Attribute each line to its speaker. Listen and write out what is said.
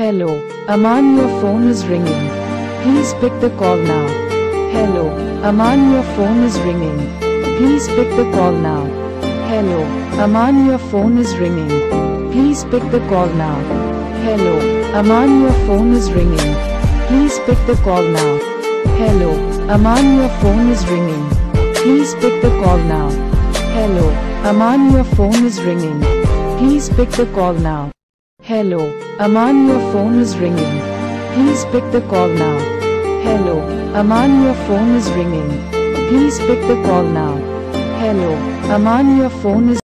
Speaker 1: Hello, Aman, your phone is ringing. Please pick the call now. Hello, Aman, your phone is ringing. Please pick the call now. Hello, Aman, your phone is ringing. Please pick the call now. Hello, Aman, your phone is ringing. Please pick the call now. Hello, Aman, your phone is ringing. Please pick the call now. Hello, Aman, your phone is ringing. Please pick the call now. Hello, Aman, your phone is ringing. Please pick the call now. Hello, Aman, your phone is ringing. Please pick the call now. Hello, Aman, your phone is